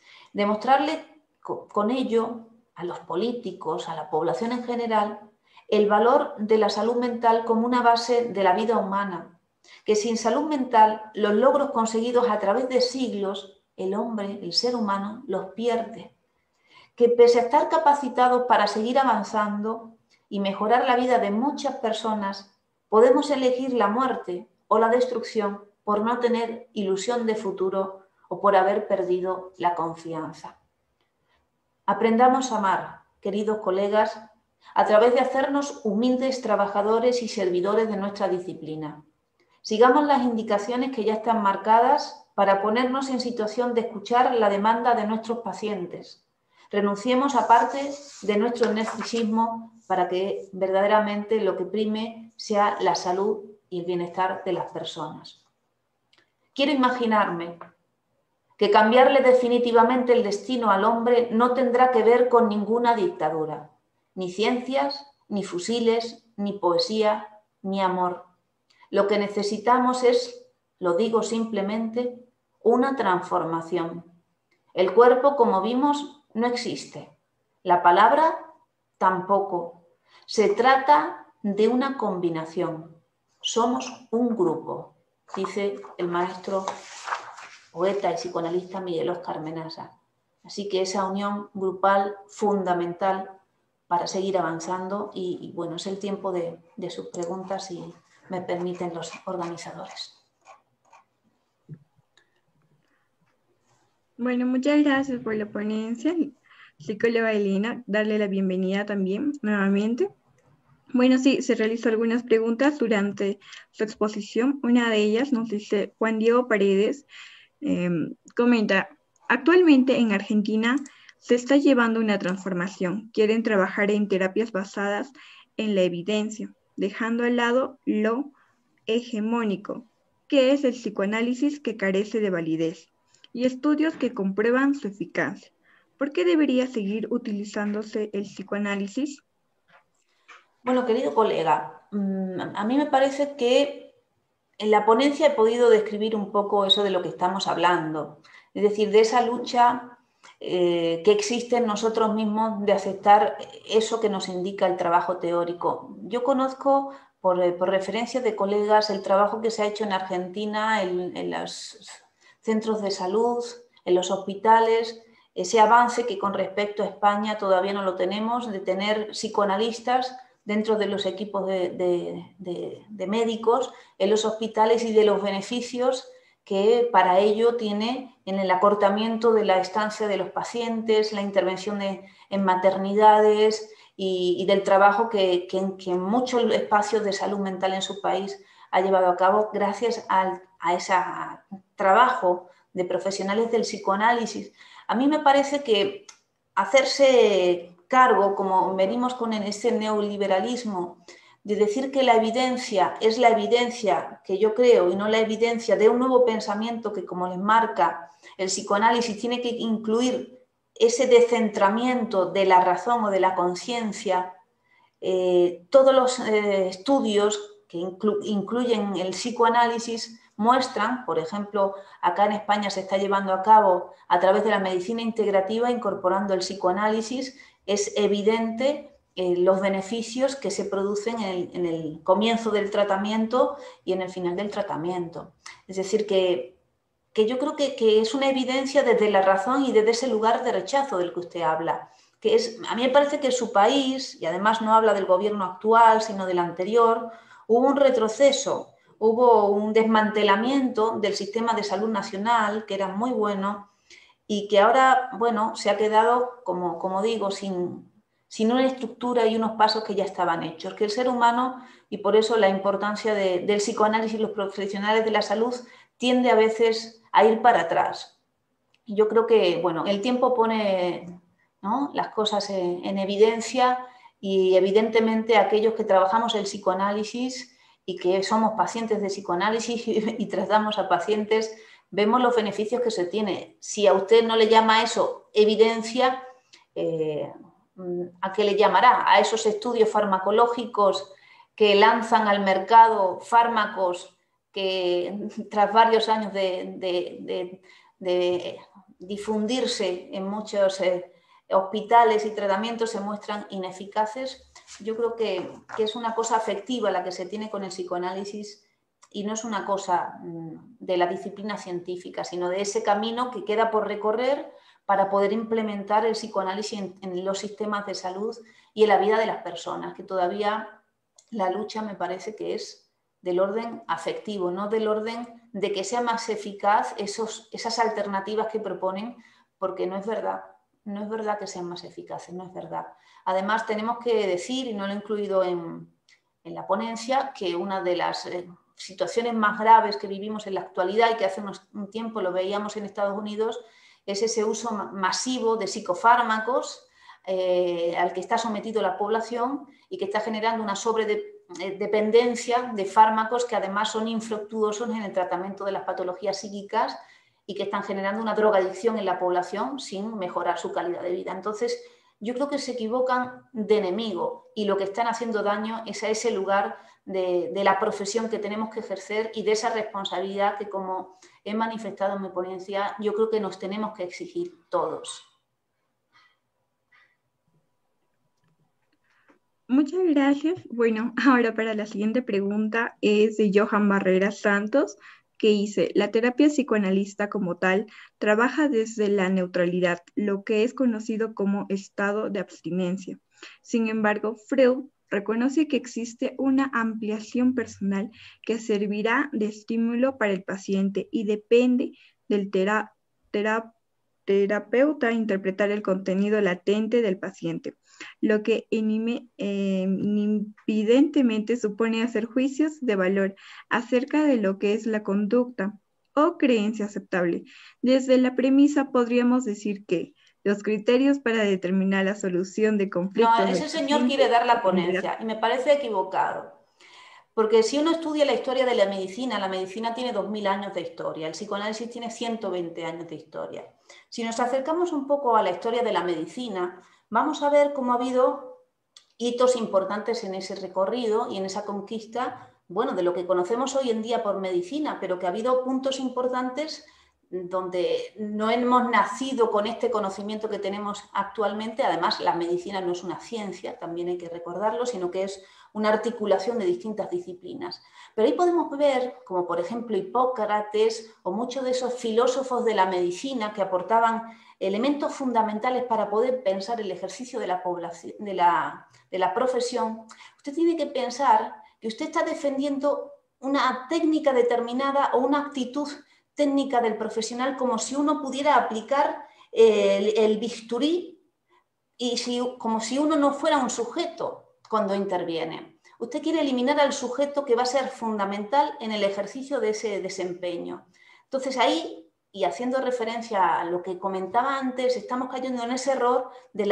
S1: Demostrarle con ello a los políticos, a la población en general, el valor de la salud mental como una base de la vida humana, que sin salud mental los logros conseguidos a través de siglos, el hombre, el ser humano, los pierde. Que pese a estar capacitados para seguir avanzando y mejorar la vida de muchas personas, podemos elegir la muerte o la destrucción por no tener ilusión de futuro o por haber perdido la confianza. Aprendamos a amar, queridos colegas, a través de hacernos humildes trabajadores y servidores de nuestra disciplina. Sigamos las indicaciones que ya están marcadas para ponernos en situación de escuchar la demanda de nuestros pacientes. Renunciemos a parte de nuestro narcisismo para que verdaderamente lo que prime sea la salud y el bienestar de las personas. Quiero imaginarme que cambiarle definitivamente el destino al hombre no tendrá que ver con ninguna dictadura, ni ciencias, ni fusiles, ni poesía, ni amor. Lo que necesitamos es, lo digo simplemente, una transformación. El cuerpo, como vimos, no existe. La palabra tampoco. Se trata de una combinación. Somos un grupo, dice el maestro, poeta y psicoanalista Miguel Óscar Menasa. Así que esa unión grupal fundamental para seguir avanzando y bueno, es el tiempo de sus preguntas, si me permiten los organizadores.
S2: Bueno, muchas gracias por la ponencia, psicóloga Elena, darle la bienvenida también nuevamente. Bueno, sí, se realizó algunas preguntas durante su exposición. Una de ellas nos dice Juan Diego Paredes, comenta, actualmente en Argentina se está llevando una transformación. Quieren trabajar en terapias basadas en la evidencia, dejando al lado lo hegemónico, que es el psicoanálisis que carece de validez, y estudios que comprueban su eficacia. ¿Por qué debería seguir utilizándose el psicoanálisis?
S1: Bueno, querido colega, a mí me parece que en la ponencia he podido describir un poco eso de lo que estamos hablando, es decir, de esa lucha que existe en nosotros mismos de aceptar eso que nos indica el trabajo teórico. Yo conozco, por referencia de colegas, el trabajo que se ha hecho en Argentina, en los centros de salud, en los hospitales, ese avance que con respecto a España todavía no lo tenemos, de tener psicoanalistas dentro de los equipos de médicos en los hospitales y de los beneficios que para ello tiene en el acortamiento de la estancia de los pacientes, la intervención en maternidades y del trabajo que en muchos espacios de salud mental en su país ha llevado a cabo gracias a ese trabajo de profesionales del psicoanálisis. A mí me parece que hacerse cargo, como venimos con ese neoliberalismo, de decir que la evidencia es la evidencia que yo creo y no la evidencia de un nuevo pensamiento que, como les marca el psicoanálisis, tiene que incluir ese descentramiento de la razón o de la conciencia. Todos los estudios que incluyen el psicoanálisis muestran, por ejemplo, acá en España se está llevando a cabo a través de la medicina integrativa, incorporando el psicoanálisis, es evidente los beneficios que se producen en el comienzo del tratamiento y en el final del tratamiento. Es decir, que yo creo que es una evidencia desde la razón y desde ese lugar de rechazo del que usted habla. Que es, a mí me parece que su país, y además no habla del gobierno actual, sino del anterior, hubo un retroceso, hubo un desmantelamiento del sistema de salud nacional, que era muy bueno, y que ahora, bueno, se ha quedado, como digo, sin una estructura y unos pasos que ya estaban hechos. Que el ser humano, y por eso la importancia del psicoanálisis y los profesionales de la salud, tiende a veces a ir para atrás. Y yo creo que, bueno, el tiempo pone, ¿no?, las cosas en evidencia, y evidentemente aquellos que trabajamos el psicoanálisis y que somos pacientes de psicoanálisis y tratamos a pacientes, vemos los beneficios que se tiene. Si a usted no le llama eso evidencia, ¿a qué le llamará? A esos estudios farmacológicos que lanzan al mercado fármacos que tras varios años de difundirse en muchos hospitales y tratamientos se muestran ineficaces. Yo creo que es una cosa afectiva la que se tiene con el psicoanálisis y no es una cosa de la disciplina científica, sino de ese camino que queda por recorrer para poder implementar el psicoanálisis en los sistemas de salud y en la vida de las personas, que todavía la lucha me parece que es del orden afectivo, no del orden de que sea más eficaz esas alternativas que proponen, porque no es verdad. No es verdad que sean más eficaces, no es verdad. Además, tenemos que decir, y no lo he incluido en la ponencia, que una de las situaciones más graves que vivimos en la actualidad y que hace un tiempo lo veíamos en Estados Unidos es ese uso masivo de psicofármacos al que está sometido la población y que está generando una sobredependencia de fármacos que además son infructuosos en el tratamiento de las patologías psíquicas y que están generando una drogadicción en la población sin mejorar su calidad de vida. Entonces, yo creo que se equivocan de enemigo y lo que están haciendo daño es a ese lugar de la profesión que tenemos que ejercer y de esa responsabilidad que como he manifestado en mi ponencia, yo creo que nos tenemos que exigir todos.
S2: Muchas gracias. Bueno, ahora para la siguiente pregunta es de Johan Barrera Santos, que dice, la terapia psicoanalista como tal trabaja desde la neutralidad, lo que es conocido como estado de abstinencia. Sin embargo, Freud reconoce que existe una ampliación personal que servirá de estímulo para el paciente y depende del terapeuta interpretar el contenido latente del paciente, lo que evidentemente supone hacer juicios de valor acerca de lo que es la conducta o creencia aceptable. Desde la premisa podríamos decir que los criterios para determinar la solución de conflictos
S1: No,
S2: del
S1: ese señor
S2: paciente
S1: quiere dar la
S2: dependerá.
S1: ponencia y me parece equivocado. Porque si uno estudia la historia de la medicina tiene 2000 años de historia, el psicoanálisis tiene 120 años de historia. Si nos acercamos un poco a la historia de la medicina, vamos a ver cómo ha habido hitos importantes en ese recorrido y en esa conquista, bueno, de lo que conocemos hoy en día por medicina, pero que ha habido puntos importantes donde no hemos nacido con este conocimiento que tenemos actualmente. Además, la medicina no es una ciencia, también hay que recordarlo, sino que es una articulación de distintas disciplinas. Pero ahí podemos ver, como por ejemplo Hipócrates o muchos de esos filósofos de la medicina que aportaban elementos fundamentales para poder pensar el ejercicio de la población, de la profesión. Usted tiene que pensar que usted está defendiendo una técnica determinada o una actitud técnica del profesional como si uno pudiera aplicar el bisturí y como si uno no fuera un sujeto cuando interviene. Usted quiere eliminar al sujeto que va a ser fundamental en el ejercicio de ese desempeño. Entonces ahí, y haciendo referencia a lo que comentaba antes, estamos cayendo en ese error de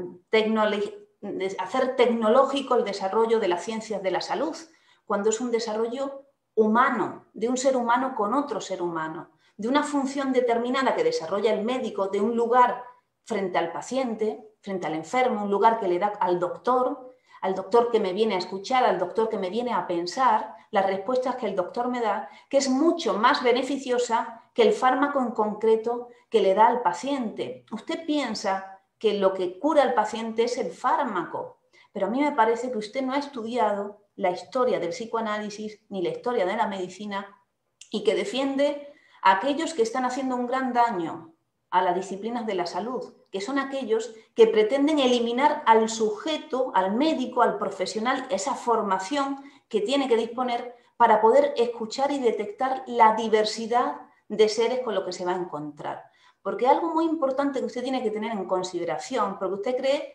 S1: hacer tecnológico el desarrollo de las ciencias de la salud, cuando es un desarrollo humano, de un ser humano con otro ser humano, de una función determinada que desarrolla el médico, de un lugar frente al paciente, frente al enfermo, un lugar que le da al doctor que me viene a escuchar, al doctor que me viene a pensar, las respuestas que el doctor me da, que es mucho más beneficiosa que el fármaco en concreto que le da al paciente. Usted piensa que lo que cura al paciente es el fármaco, pero a mí me parece que usted no ha estudiado la historia del psicoanálisis ni la historia de la medicina y que defiende a aquellos que están haciendo un gran daño a las disciplinas de la salud, que son aquellos que pretenden eliminar al sujeto, al médico, al profesional, esa formación que tiene que disponer para poder escuchar y detectar la diversidad de seres con los que se va a encontrar. Porque algo muy importante que usted tiene que tener en consideración, porque usted cree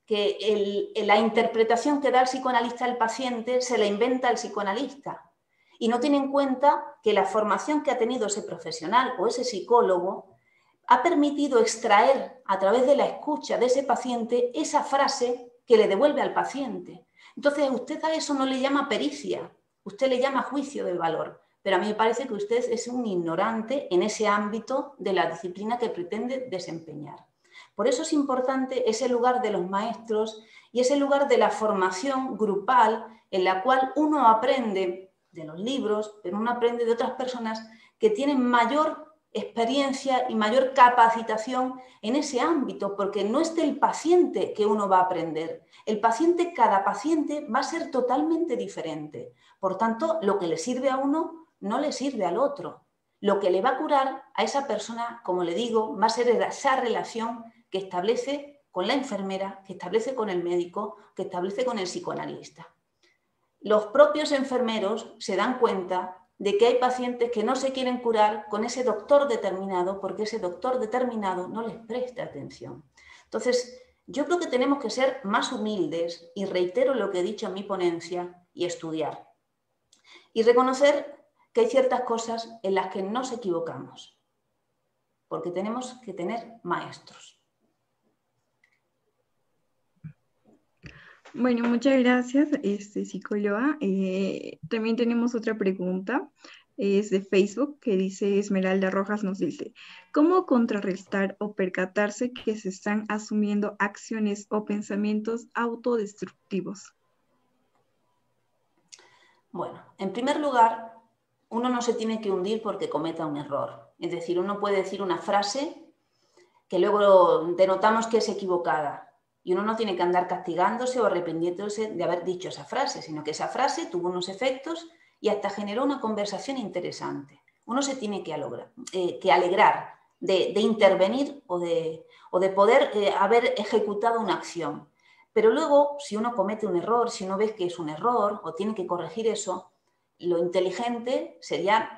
S1: que la interpretación que da el psicoanalista al paciente se la inventa el psicoanalista y no tiene en cuenta que la formación que ha tenido ese profesional o ese psicólogo ha permitido extraer a través de la escucha de ese paciente esa frase que le devuelve al paciente. Entonces, usted a eso no le llama pericia, usted le llama juicio de valor, pero a mí me parece que usted es un ignorante en ese ámbito de la disciplina que pretende desempeñar. Por eso es importante ese lugar de los maestros y ese lugar de la formación grupal en la cual uno aprende de los libros, pero uno aprende de otras personas que tienen mayor experiencia y mayor capacitación en ese ámbito, porque no es del paciente que uno va a aprender. El paciente, cada paciente va a ser totalmente diferente. Por tanto, lo que le sirve a uno no le sirve al otro. Lo que le va a curar a esa persona, como le digo, va a ser esa relación que establece con la enfermera, que establece con el médico, que establece con el psicoanalista. Los propios enfermeros se dan cuenta de que hay pacientes que no se quieren curar con ese doctor determinado porque ese doctor determinado no les presta atención. Entonces, yo creo que tenemos que ser más humildes y reitero lo que he dicho en mi ponencia y estudiar. Y reconocer que hay ciertas cosas en las que nos equivocamos porque tenemos que tener maestros.
S2: Bueno, muchas gracias, psicóloga. También tenemos otra pregunta, es de Facebook, que dice Esmeralda Rojas, nos dice, ¿cómo contrarrestar o percatarse que se están asumiendo acciones o pensamientos autodestructivos?
S1: Bueno, en primer lugar, uno no se tiene que hundir porque cometa un error. Es decir, uno puede decir una frase que luego denotamos que es equivocada y uno no tiene que andar castigándose o arrepintiéndose de haber dicho esa frase, sino que esa frase tuvo unos efectos y hasta generó una conversación interesante. Uno se tiene que alegrar de intervenir o de poder haber ejecutado una acción. Pero luego, si uno comete un error, si uno ve que es un error o tiene que corregir eso, lo inteligente sería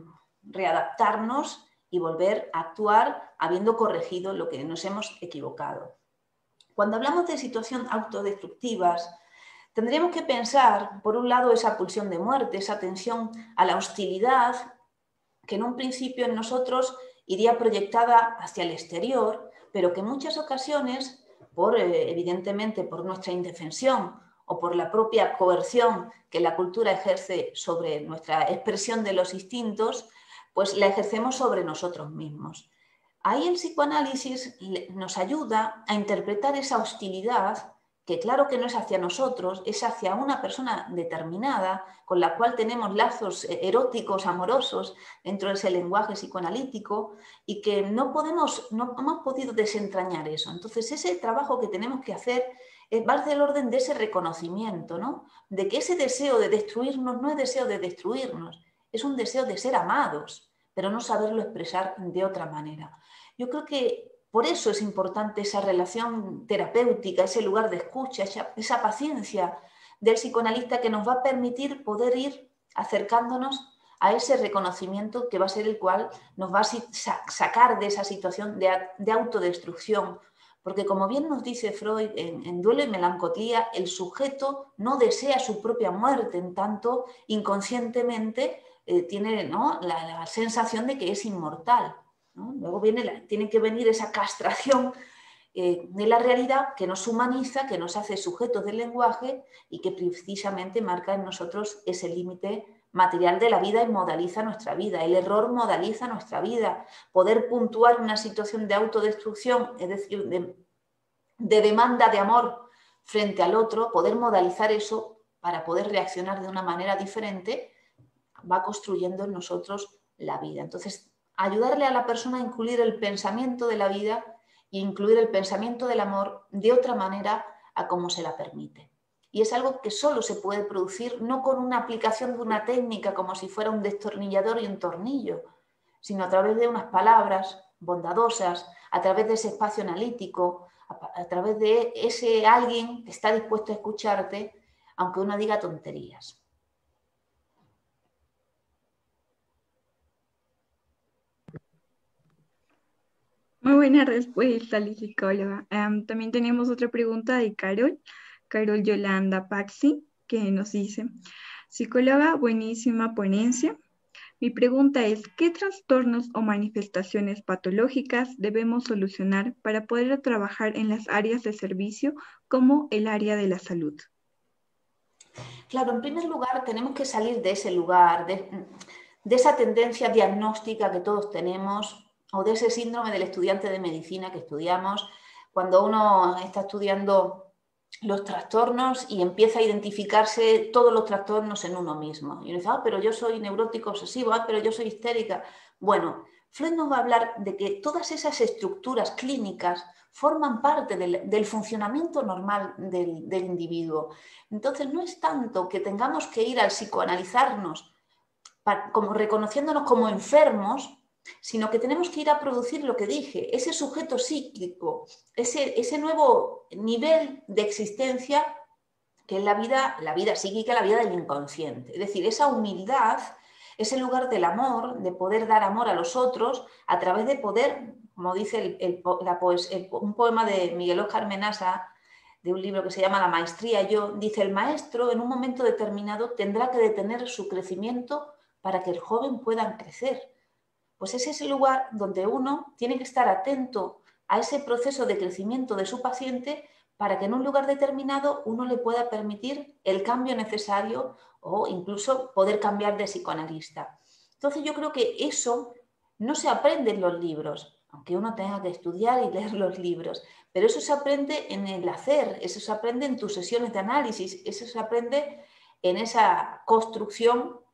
S1: readaptarnos y volver a actuar habiendo corregido lo que nos hemos equivocado. Cuando hablamos de situaciones autodestructivas, tendríamos que pensar, por un lado, esa pulsión de muerte, esa tensión a la hostilidad, que en un principio en nosotros iría proyectada hacia el exterior, pero que en muchas ocasiones, evidentemente por nuestra indefensión o por la propia coerción que la cultura ejerce sobre nuestra expresión de los instintos, pues la ejercemos sobre nosotros mismos. Ahí el psicoanálisis nos ayuda a interpretar esa hostilidad que claro que no es hacia nosotros, es hacia una persona determinada con la cual tenemos lazos eróticos, amorosos dentro de ese lenguaje psicoanalítico y que no hemos podido desentrañar eso. Entonces ese trabajo que tenemos que hacer va del orden de ese reconocimiento, ¿no? De que ese deseo de destruirnos no es deseo de destruirnos, es un deseo de ser amados, pero no saberlo expresar de otra manera. Yo creo que por eso es importante esa relación terapéutica, ese lugar de escucha, esa paciencia del psicoanalista que nos va a permitir poder ir acercándonos a ese reconocimiento que va a ser el cual nos va a sacar de esa situación de autodestrucción. Porque como bien nos dice Freud en Duelo y Melancolía, el sujeto no desea su propia muerte, en tanto inconscientemente tiene, ¿no?, la sensación de que es inmortal, ¿no? Luego tiene que venir esa castración de la realidad que nos humaniza, que nos hace sujetos del lenguaje y que precisamente marca en nosotros ese límite material de la vida y modaliza nuestra vida. El error modaliza nuestra vida. Poder puntuar una situación de autodestrucción, es decir, de demanda de amor frente al otro, poder modalizar eso para poder reaccionar de una manera diferente, va construyendo en nosotros la vida. Entonces, ayudarle a la persona a incluir el pensamiento de la vida e incluir el pensamiento del amor de otra manera a como se la permite. Y es algo que solo se puede producir no con una aplicación de una técnica como si fuera un destornillador y un tornillo, sino a través de unas palabras bondadosas, a través de ese espacio analítico, a través de ese alguien que está dispuesto a escucharte, aunque uno diga tonterías.
S2: Muy buena respuesta, la psicóloga. También tenemos otra pregunta de Carol Yolanda Paxi, que nos dice: psicóloga, buenísima ponencia. Mi pregunta es, ¿qué trastornos o manifestaciones patológicas debemos solucionar para poder trabajar en las áreas de servicio como el área de la salud?
S1: Claro, en primer lugar tenemos que salir de ese lugar, de esa tendencia diagnóstica que todos tenemos o de ese síndrome del estudiante de medicina que estudiamos cuando uno está estudiando los trastornos y empieza a identificarse todos los trastornos en uno mismo. Y uno dice, pero yo soy neurótico obsesivo, pero yo soy histérica. Bueno, Freud nos va a hablar de que todas esas estructuras clínicas forman parte del funcionamiento normal del individuo. Entonces, no es tanto que tengamos que ir al psicoanalizarnos como reconociéndonos como enfermos, sino que tenemos que ir a producir lo que dije, ese sujeto psíquico, ese nuevo nivel de existencia que es la vida psíquica, la vida del inconsciente. Es decir, esa humildad, ese lugar del amor, de poder dar amor a los otros a través de poder, como dice un poema de Miguel Óscar Menasa, de un libro que se llama La maestría yo, dice: el maestro en un momento determinado tendrá que detener su crecimiento para que el joven pueda crecer. Pues es ese lugar donde uno tiene que estar atento a ese proceso de crecimiento de su paciente para que en un lugar determinado uno le pueda permitir el cambio necesario o incluso poder cambiar de psicoanalista. Entonces yo creo que eso no se aprende en los libros, aunque uno tenga que estudiar y leer los libros, pero eso se aprende en el hacer, eso se aprende en tus sesiones de análisis, eso se aprende en esa construcción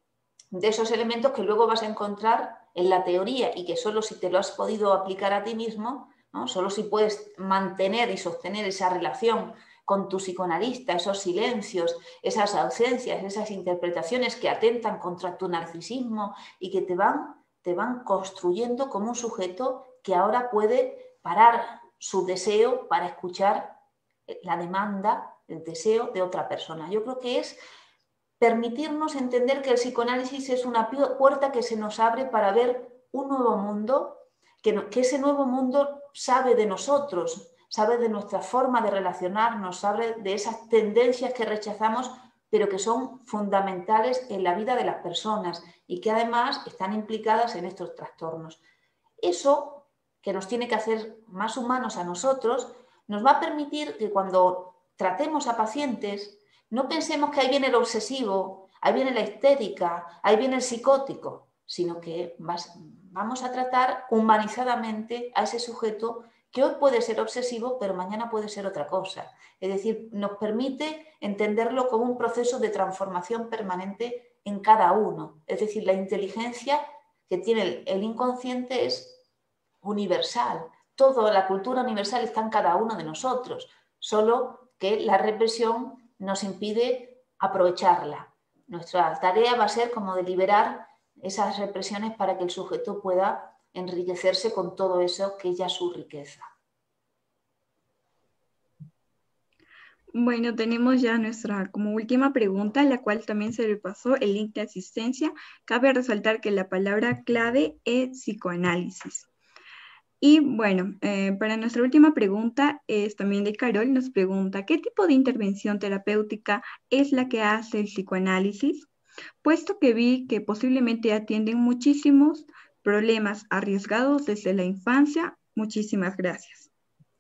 S1: de esos elementos que luego vas a encontrar en la teoría y que solo si te lo has podido aplicar a ti mismo, ¿no? Solo si puedes mantener y sostener esa relación con tu psicoanalista, esos silencios, esas ausencias, esas interpretaciones que atentan contra tu narcisismo y que te van construyendo como un sujeto que ahora puede parar su deseo para escuchar la demanda, el deseo de otra persona. Yo creo que es permitirnos entender que el psicoanálisis es una puerta que se nos abre para ver un nuevo mundo, que ese nuevo mundo sabe de nosotros, sabe de nuestra forma de relacionarnos, sabe de esas tendencias que rechazamos, pero que son fundamentales en la vida de las personas y que además están implicadas en estos trastornos. Eso, que nos tiene que hacer más humanos a nosotros, nos va a permitir que cuando tratemos a pacientes no pensemos que ahí viene el obsesivo, ahí viene la histérica, ahí viene el psicótico, sino que vamos a tratar humanizadamente a ese sujeto que hoy puede ser obsesivo, pero mañana puede ser otra cosa. Es decir, nos permite entenderlo como un proceso de transformación permanente en cada uno. Es decir, la inteligencia que tiene el inconsciente es universal. Toda la cultura universal está en cada uno de nosotros, solo que la represión nos impide aprovecharla. Nuestra tarea va a ser como de liberar esas represiones para que el sujeto pueda enriquecerse con todo eso que es ya su riqueza.
S2: Bueno, tenemos ya nuestra como última pregunta, la cual también se repasó el link de asistencia. Cabe resaltar que la palabra clave es psicoanálisis. Y bueno, para nuestra última pregunta es también de Carol, nos pregunta, ¿qué tipo de intervención terapéutica es la que hace el psicoanálisis? Puesto que vi que posiblemente atienden muchísimos problemas arriesgados desde la infancia. Muchísimas gracias.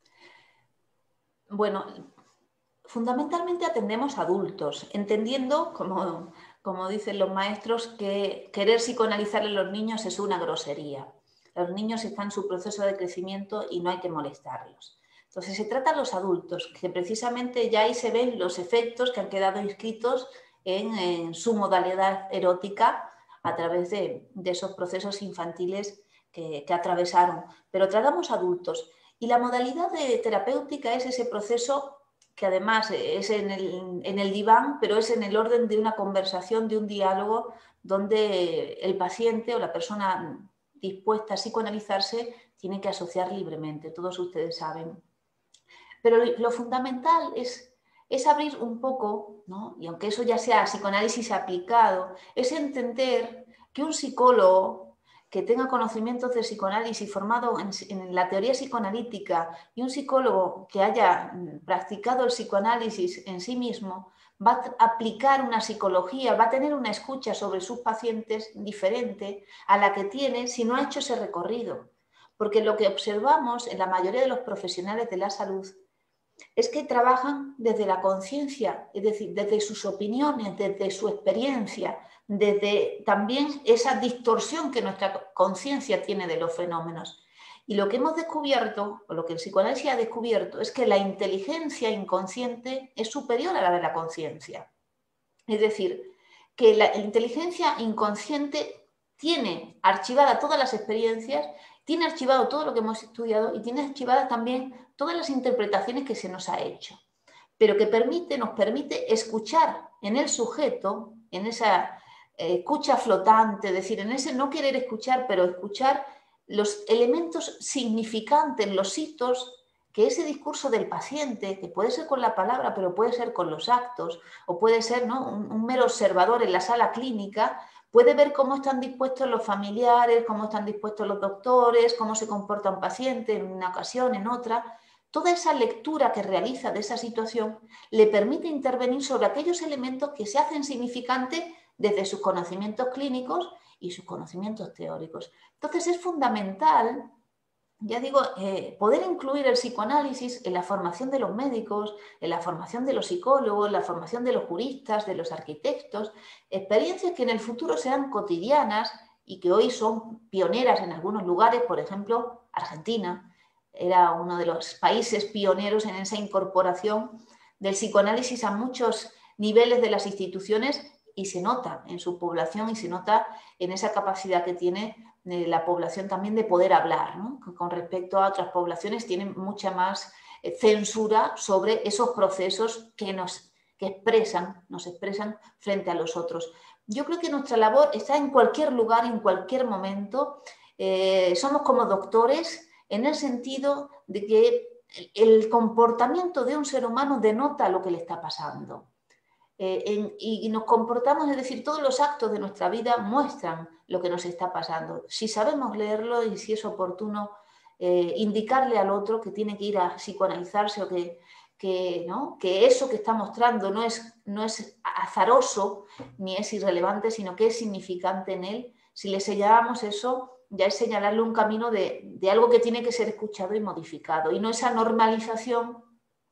S1: Bueno, fundamentalmente atendemos a adultos, entendiendo, como dicen los maestros, que querer psicoanalizar a los niños es una grosería. Los niños están en su proceso de crecimiento y no hay que molestarlos. Entonces se trata a los adultos, que precisamente ya ahí se ven los efectos que han quedado inscritos en su modalidad erótica a través de esos procesos infantiles que atravesaron. Pero tratamos adultos. Y la modalidad terapéutica es ese proceso que además es en el diván, pero es en el orden de una conversación, de un diálogo, donde el paciente o la persona dispuesta a psicoanalizarse tiene que asociar libremente, todos ustedes saben. Pero lo fundamental es abrir un poco, ¿no? Y aunque eso ya sea psicoanálisis aplicado, es entender que un psicólogo que tenga conocimientos de psicoanálisis formado en la teoría psicoanalítica y un psicólogo que haya practicado el psicoanálisis en sí mismo, va a aplicar una psicología, va a tener una escucha sobre sus pacientes diferente a la que tiene si no ha hecho ese recorrido. Porque lo que observamos en la mayoría de los profesionales de la salud es que trabajan desde la conciencia, es decir, desde sus opiniones, desde su experiencia, desde también esa distorsión que nuestra conciencia tiene de los fenómenos. Y lo que hemos descubierto, o lo que el psicoanálisis ha descubierto, es que la inteligencia inconsciente es superior a la de la conciencia. Es decir, que la inteligencia inconsciente tiene archivadas todas las experiencias, tiene archivado todo lo que hemos estudiado y tiene archivadas también todas las interpretaciones que se nos ha hecho, pero que nos permite escuchar en el sujeto, en esa escucha flotante, es decir, en ese no querer escuchar, pero escuchar los elementos significantes, los hitos que ese discurso del paciente, que puede ser con la palabra, pero puede ser con los actos, o puede ser, ¿no?, un mero observador en la sala clínica, puede ver cómo están dispuestos los familiares, cómo están dispuestos los doctores, cómo se comporta un paciente en una ocasión, en otra. Toda esa lectura que realiza de esa situación le permite intervenir sobre aquellos elementos que se hacen significantes desde sus conocimientos clínicos y sus conocimientos teóricos. Entonces es fundamental, ya digo, poder incluir el psicoanálisis en la formación de los médicos, en la formación de los psicólogos, en la formación de los juristas, de los arquitectos, experiencias que en el futuro serán cotidianas y que hoy son pioneras en algunos lugares, por ejemplo, Argentina era uno de los países pioneros en esa incorporación del psicoanálisis a muchos niveles de las instituciones y se nota en su población y se nota en esa capacidad que tiene la población también de poder hablar, ¿no? Con respecto a otras poblaciones tienen mucha más censura sobre esos procesos que nos expresan frente a los otros. Yo creo que nuestra labor está en cualquier lugar, en cualquier momento. Somos como doctores en el sentido de que el comportamiento de un ser humano denota lo que le está pasando. Y nos comportamos, es decir, todos los actos de nuestra vida muestran lo que nos está pasando. Si sabemos leerlo y si es oportuno indicarle al otro que tiene que ir a psicoanalizarse o ¿no? Que eso que está mostrando no es azaroso ni es irrelevante, sino que es significante en él, si le señalamos eso, ya es señalarle un camino de algo que tiene que ser escuchado y modificado, y no esa normalización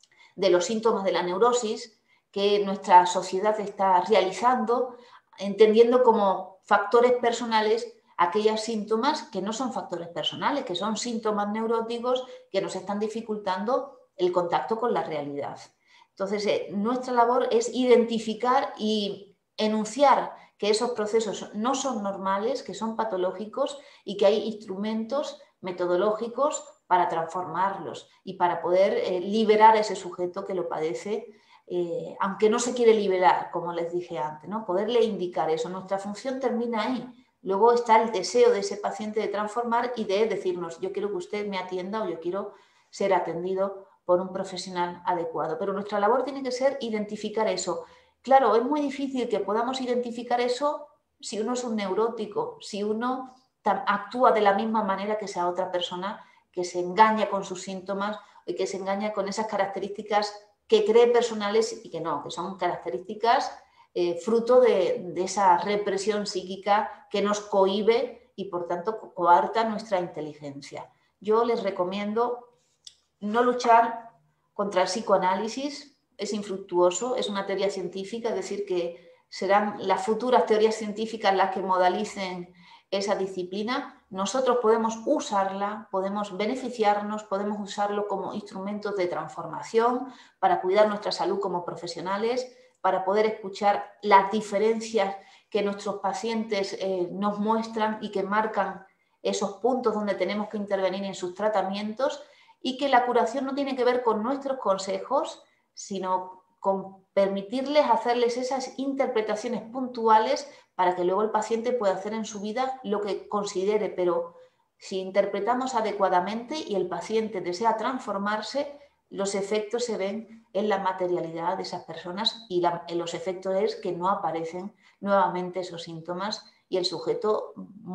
S1: de los síntomas de la neurosis que nuestra sociedad está realizando, entendiendo como factores personales aquellos síntomas que no son factores personales, que son síntomas neuróticos que nos están dificultando el contacto con la realidad. Entonces, nuestra labor es identificar y enunciar que esos procesos no son normales, que son patológicos y que hay instrumentos metodológicos para transformarlos y para poder liberar a ese sujeto que lo padece, aunque no se quiere liberar, como les dije antes, ¿no? Poderle indicar eso. Nuestra función termina ahí. Luego está el deseo de ese paciente de transformar y de decirnos, yo quiero que usted me atienda o yo quiero ser atendido por un profesional adecuado. Pero nuestra labor tiene que ser identificar eso. Claro, es muy difícil que podamos identificar eso si uno es un neurótico, si uno actúa de la misma manera que esa otra persona que se engaña con sus síntomas y que se engaña con esas características que cree personales y que no, que son características fruto de esa represión psíquica que nos cohíbe y por tanto coarta nuestra inteligencia. Yo les recomiendo no luchar contra el psicoanálisis, es infructuoso, es una teoría científica, es decir, que serán las futuras teorías científicas las que modalicen esa disciplina. Nosotros podemos usarla, podemos beneficiarnos, podemos usarlo como instrumentos de transformación para cuidar nuestra salud como profesionales, para poder escuchar las diferencias que nuestros pacientes nos muestran y que marcan esos puntos donde tenemos que intervenir en sus tratamientos, y que la curación no tiene que ver con nuestros consejos, sino con permitirles hacerles esas interpretaciones puntuales para que luego el paciente pueda hacer en su vida lo que considere, pero si interpretamos adecuadamente y el paciente desea transformarse, los efectos se ven en la materialidad de esas personas y los efectos es que no aparecen nuevamente esos síntomas y el sujeto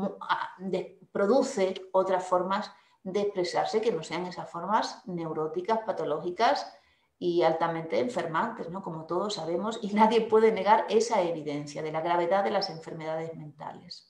S1: produce otras formas de expresarse que no sean esas formas neuróticas, patológicas y altamente enfermantes, ¿no? Como todos sabemos, y nadie puede negar esa evidencia de la gravedad de las enfermedades mentales.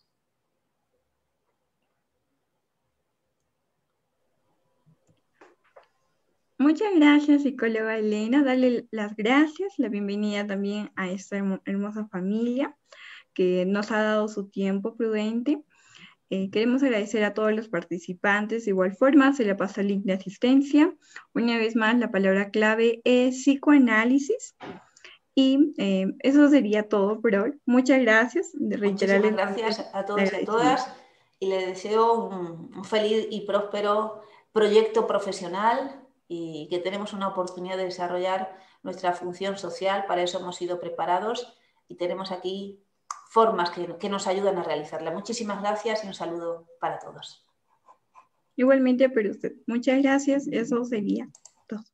S2: Muchas gracias, psicóloga Elena. Darle las gracias, la bienvenida también a esta hermosa familia que nos ha dado su tiempo prudente. Queremos agradecer a todos los participantes. De igual forma, se le pasa el link de asistencia. Una vez más, la palabra clave es psicoanálisis. Y eso sería todo por hoy. Muchas gracias.
S1: Muchísimas gracias a todos y a todas y les deseo un feliz y próspero proyecto profesional y que tenemos una oportunidad de desarrollar nuestra función social. Para eso hemos sido preparados y tenemos aquí formas que nos ayudan a realizarla. Muchísimas gracias y un saludo para todos.
S2: Igualmente para usted. Muchas gracias. Eso sería todo.